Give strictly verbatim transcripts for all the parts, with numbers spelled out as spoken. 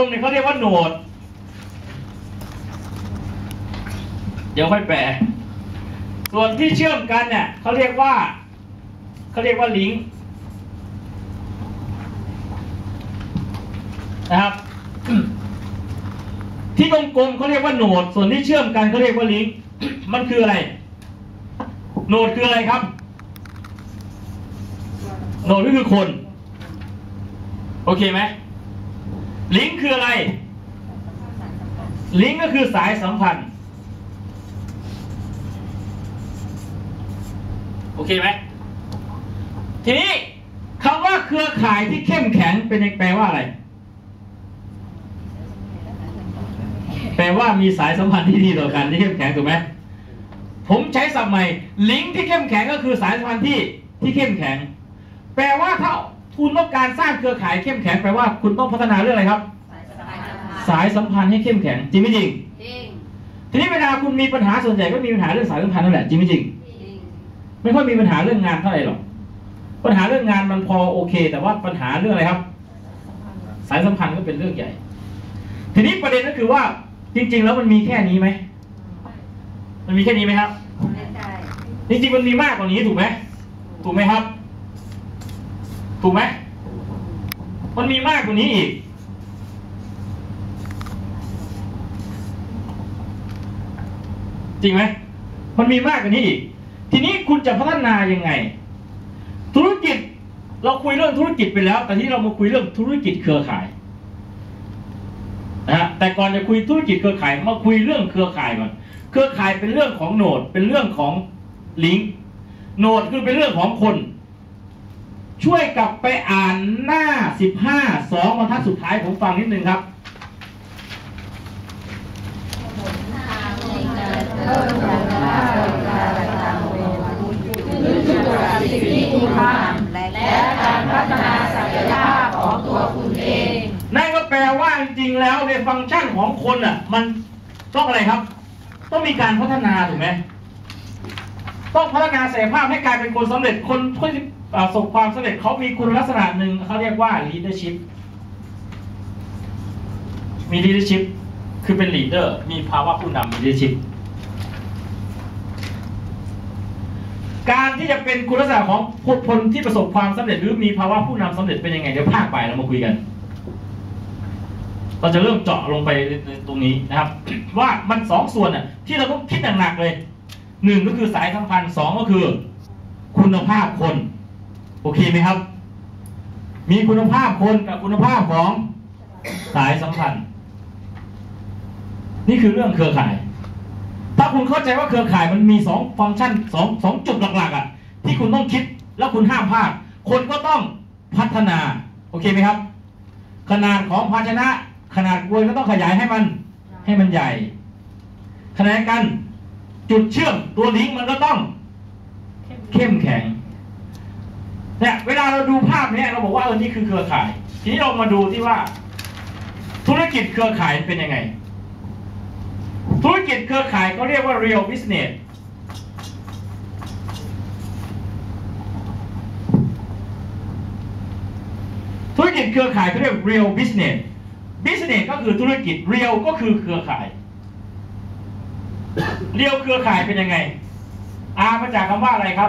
ตรงนี้เขาเรียกว่าโหนดเดี๋ยวค่อยแปลส่วนที่เชื่อมกันเนี่ยเขาเรียกว่าเขาเรียกว่าลิงก์นะครับที่กลมๆเขาเรียกว่าโหนดส่วนที่เชื่อมกันเขาเรียกว่าลิงก์มันคืออะไรโหนดคืออะไรครับโหนดก็คือคนโอเคไหมลิงก์คืออะไรลิงก์ก็คือสายสัมพันธ์โอเคไหมทีนี้คำว่าเครือข่ายที่เข้มแข็งเป็นแปลว่าอะไรแปลว่ามีสายสัมพันธ์ที่ดีต่อกันที่เข้มแข็งถูกไหมผมใช้ศัพท์ใหม่ลิงก์ที่เข้มแข็งก็คือสายสัมพันธ์ที่ที่เข้มแข็งแปลว่าถ้าคุณต้องการสร้างเครือข่ายเข้มแข็งแปลว่าคุณต้องพัฒนาเรื่องอะไรครับสายสัมพันธ์ให้เข้มแข็งจริงไม่จริงจริงทีนี้เวลาคุณมีปัญหาส่วนใหญ่ก็มีปัญหาเรื่องสายสัมพันธ์นั่นแหละจริงไม่จริงไม่ค่อยมีปัญหาเรื่องงานเท่าไหร่หรอกปัญหาเรื่องงานมันพอโอเคแต่ว่าปัญหาเรื่องอะไรครับสายสัมพันธ์ก็เป็นเรื่องใหญ่ทีนี้ประเด็นก็คือว่าจริงๆแล้วมันมีแค่นี้ไหมมันมีแค่นี้ไหมครับจริงๆมันมีมากกว่านี้ถูกไหมถูกไหมครับถูกไหมมันมีมากกว่านี้อีกจริงไหมมันมีมากกว่านี้อีกทีนี้คุณจะพัฒนายังไงธุรกิจเราคุยเรื่องธุรกิจไปแล้วแต่ที่เรามาคุยเรื่องธุรกิจเครือข่ายนะฮะแต่ก่อนจะคุยธุรกิจเครือข่ายมาคุยเรื่องเครือข่ายก่อนเครือข่ายเป็นเรื่องของโหนดเป็นเรื่องของลิงก์โหนดคือเป็นเรื่องของคนช่วยกลับไปอ่านหน้าสิบห้าสองบรรทัดสุดท้ายผมฟังนิดนึงครับและการพัฒนาศักยภาพของตัวคุณเองนั่นก็แปลว่าจริงๆแล้วในฟังก์ชันของคนอ่ะมันต้องอะไรครับต้องมีการพัฒนาถูกไหมต้องพัฒนาศักยภาพให้กลายเป็นคนสำเร็จคนที่ประสบความสำเร็จเขามีคุณลักษณะหนึ่งเขาเรียกว่า leadership มี leadership คือเป็น leader มีภาวะผู้นำ leadership การที่จะเป็นคุณลักษณะของคนที่ประสบความสำเร็จหรือมีภาวะผู้นำสำเร็จเป็นยังไงเดี๋ยวภาคบ่ายเรามาคุยกันเราจะเริ่มเจาะลงไปตรงนี้นะครับว่ามันสองส่วนน่ะที่เราต้องคิดหนักๆเลยหนึ่งก็คือสายสัมพันธ์สองก็คือคุณภาพคนโอเคไหมครับมีคุณภาพคนกับคุณภาพของสายสัมพันธ์นี่คือเรื่องเครือข่ายถ้าคุณเข้าใจว่าเครือข่ายมันมีสองฟังก์ชันสองสองจุดหลักๆอ่ะที่คุณต้องคิดแล้วคุณห้ามพลาดคนก็ต้องพัฒนาโอเคไหมครับขนาดของภาชนะขนาดกลวยก็ต้องขยายให้มันให้มันใหญ่ขณะเดียวกันจุดเชื่อมตัวลิงก์มันก็ต้องเข้มแข็งเนี่ยเวลาเราดูภาพนี้เราบอกว่าเออนี่คือเครือข่ายทีนี้เรามาดูที่ว่าธุรกิจเครือข่ายเป็นยังไงธุรกิจเครือข่ายเขาเรียกว่า real business ธุรกิจเครือข่ายเขาเรียก real business business ก็คือธุรกิจ real ก็คือเครือข่าย real เครือข่ายเป็นยังไงอามาจากคำว่าอะไรครับ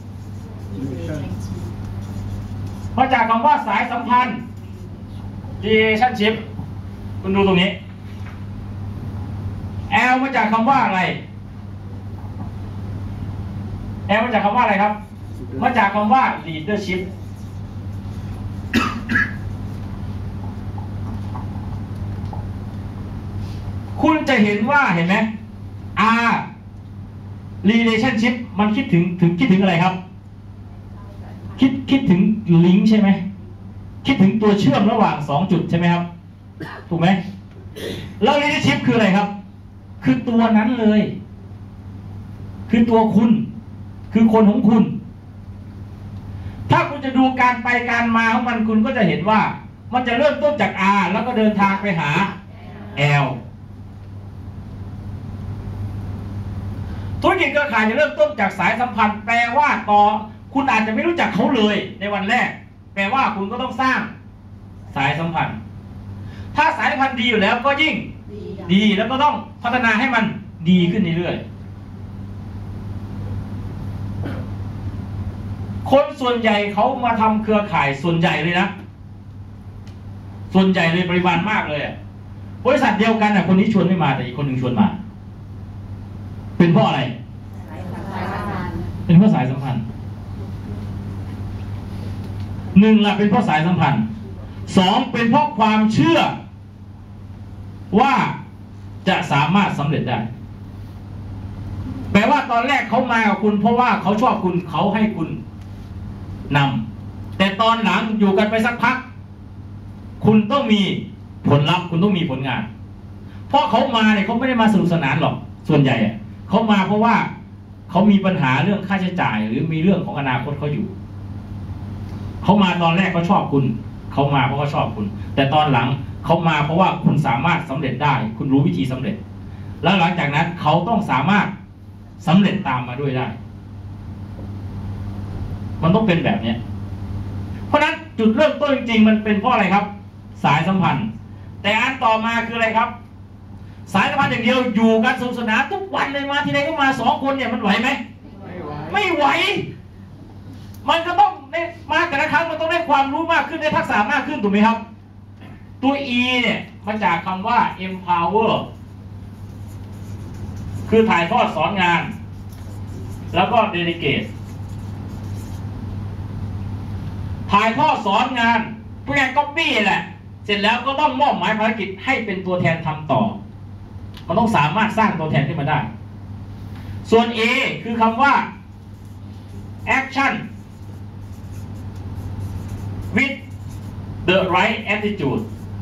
มาจากคำว่าสายสัมพันธ์ relationship คุณดูตรงนี้ L มาจากคำว่าอะไร L มาจากคำว่าอะไรครับมาจากคำว่า leadership คุณจะเห็นว่าเห็นไหม R relationship มันคิดถึงถึงคิดถึงอะไรครับคิดคิดถึงลิงก์ใช่ไหมคิดถึงตัวเชื่อมระหว่างสองจุดใช่ไหมครับถูกไหมแล้ว leadership คืออะไรครับคือตัวนั้นเลยคือตัวคุณคือคนของคุณถ้าคุณจะดูการไปการมาของมันคุณก็จะเห็นว่ามันจะเริ่มต้นจาก R แล้วก็เดินทางไปหา L ธุรกิจเครือข่ายจะเริ่มต้นจากสายสัมพันธ์แปลว่าต่อคุณอาจจะไม่รู้จักเขาเลยในวันแรกแปลว่าคุณก็ต้องสร้างสายสัมพันธ์ถ้าสายสัมพันธ์ดีอยู่แล้วก็ยิ่งดีแล้วก็ต้องพัฒนาให้มันดีขึ้นเรื่อยๆคนส่วนใหญ่เขามาทำเครือข่ายส่วนใหญ่เลยนะส่วนใหญ่เลยปริมาณมากเลยบริษัทเดียวกันอ่ะคนนี้ชวนไม่มาแต่อีกคนหนึ่งชวนมาเป็นเพราะอะไรเป็นเพราะสายสัมพันธ์หนึ่งล่ะเป็นเพราะสายสัมพันธ์สองเป็นเพราะความเชื่อว่าจะสามารถสำเร็จได้แปลว่าตอนแรกเขามากับคุณเพราะว่าเขาชอบคุณเขาให้คุณนำแต่ตอนหลังอยู่กันไปสักพักคุณต้องมีผลลัพธ์คุณต้องมีผลงานเพราะเขามาเนี่ยเขาไม่ได้มาสนุกสนานหรอกส่วนใหญ่เขามาเพราะว่าเขามีปัญหาเรื่องค่าใช้จ่ายหรือมีเรื่องของอนาคตเขาอยู่เขามาตอนแรกเขาชอบคุณเขามาเพราะเขาชอบคุณแต่ตอนหลังเขามาเพราะว่าคุณสามารถสำเร็จได้คุณรู้วิธีสำเร็จแล้วหลังจากนั้นเขาต้องสามารถสำเร็จตามมาด้วยได้มันต้องเป็นแบบนี้เพราะนั้นจุดเริ่มต้นจริงๆมันเป็นเพราะอะไรครับสายสัมพันธ์แต่อันต่อมาคืออะไรครับสายสัมพันธ์อย่างเดียวอยู่กันสนุกสนานทุกวันเลยมาทีไรก็มาสองคนเนี่ยมันไหวไหมไม่ไหวมันก็ต้องได้มาแต่ละครั้งมันต้องได้ความรู้มากขึ้นได้ทักษะมากขึ้นถูกไหมครับตัว E เนี่ยมาจากคำว่า empower คือถ่ายทอดสอนงานแล้วก็ delegate ถ่ายทอดสอนงานผู้งาน copy แหละเสร็จแล้วก็ต้องมอบหมายภารกิจให้เป็นตัวแทนทำต่อมันต้องสามารถสร้างตัวแทนขึ้นมาได้ส่วน A คือคำว่า action with the right attitude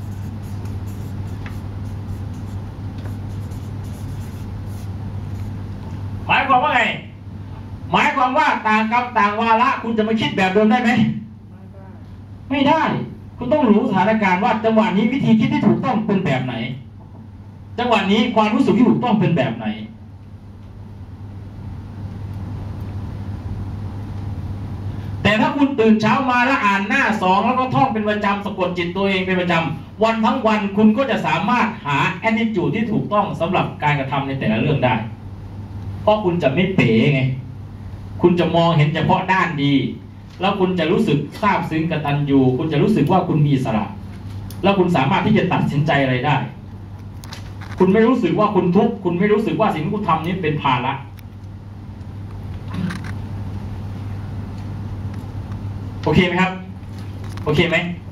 หมายความว่าไงหมายความว่าต่างกรรมต่างวาระคุณจะมาคิดแบบเดิมได้ไหมไม่ได้คุณต้องรู้สถานการณ์ว่าจังหวะนี้วิธีคิดที่ถูกต้องเป็นแบบไหนจังหวะนี้ความรู้สึกที่ถูกต้องเป็นแบบไหนแต่ถ้าคุณตื่นเช้ามาแล้วอ่านหน้าสองแล้วก็ท่องเป็นประจำสะกดจิตตัวเองเป็นประจำวันทั้งวันคุณก็จะสามารถหา attitude ที่ถูกต้องสำหรับการกระทำในแต่ละเรื่องได้เพราะคุณจะไม่เป๋ไงคุณจะมองเห็นเฉพาะด้านดีแล้วคุณจะรู้สึกซาบซึ้งกตัญญูคุณจะรู้สึกว่าคุณมีอิสระแล้วคุณสามารถที่จะตัดสินใจอะไรได้คุณไม่รู้สึกว่าคุณทุกข์คุณไม่รู้สึกว่าสิ่งที่คุณทำนี้เป็นภาระโอเคไหมครับโอเคไหม